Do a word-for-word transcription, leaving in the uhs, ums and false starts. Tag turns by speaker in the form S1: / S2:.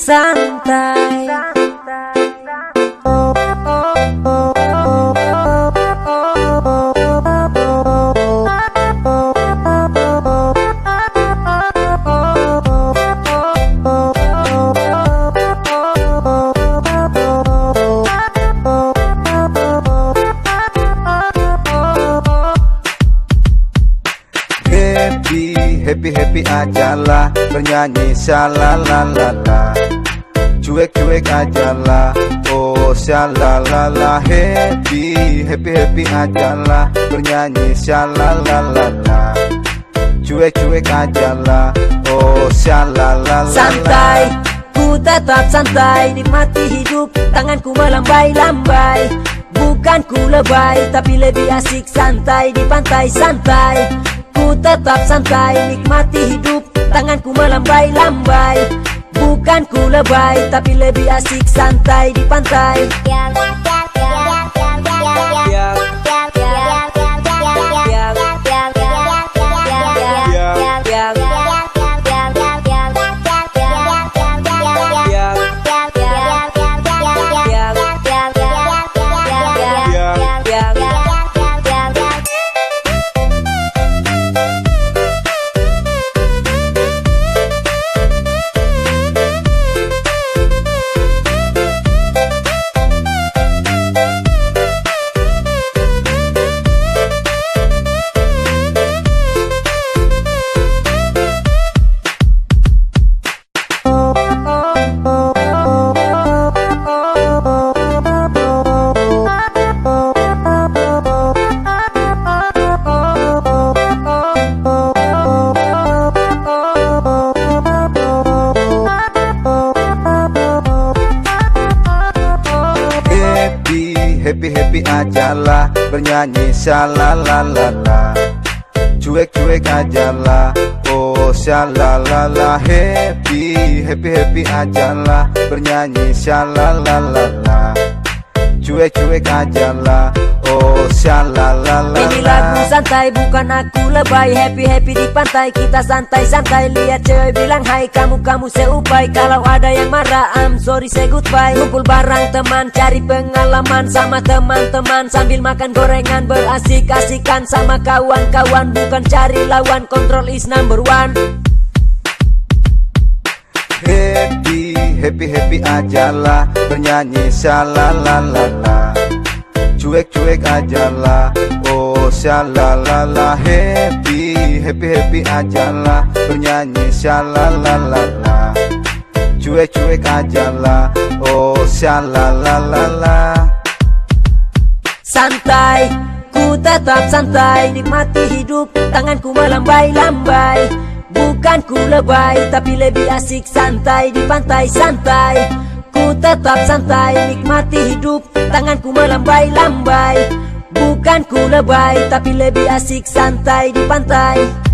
S1: santai.
S2: Happy happy ajalah, bernyanyi shalalalala. Cuek cuek ajalah, oh shalalala. Happy happy happy ajalah, bernyanyi shalalalala. Cuek cuek ajalah, oh shalalala.
S1: Santai, ku tetap santai, nikmati hidup, tanganku melambai-lambai. Bukan ku lebay, tapi lebih asik santai di pantai santai. Ku tetap santai, nikmati hidup, tanganku melambai-lambai. Bukan ku lebay, tapi lebih asik santai di pantai.
S2: Happy happy ajalah, bernyanyi shalalalala. Cuek cuek ajalah, oh shalalala. Happy happy happy ajalah, bernyanyi shalalalala. Cuek cuek ajalah, oh shalalala.
S1: Ini lagu santai, bukan aku lebay. Happy happy di pantai, kita santai santai. Lihat cewek bilang hai, kamu kamu seupai. Kalau ada yang marah, I'm sorry say goodbye. Kumpul bareng teman, cari pengalaman sama teman-teman. Sambil makan gorengan, berasik-asikan sama kawan-kawan. Bukan cari lawan, control is number one.
S2: Happy happy happy ajalah, bernyanyi shalalalala. Cuek cuek ajalah, oh shalalala. Happy happy happy ajalah, bernyanyi shalalalala. Cuek cuek ajalah, oh shalalala.
S1: Santai, ku tetap santai, nikmati hidup, tanganku melambai-lambai. Bukan ku lebay, tapi lebih asik santai di pantai santai. Ku tetap santai, nikmati hidup, tanganku melambai-lambai. Bukan ku lebay, tapi lebih asik santai di pantai.